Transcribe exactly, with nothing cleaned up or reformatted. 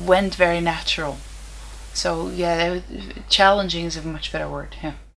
went very natural. So yeah, challenging is a much better word. Yeah.